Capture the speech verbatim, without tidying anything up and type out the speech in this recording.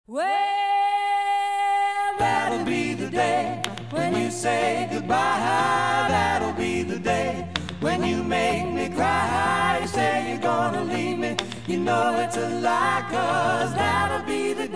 Well, that'll be the day when you say goodbye. That'll be the day when you make me cry. You say you're gonna leave me, you know it's a lie, 'cause that'll be the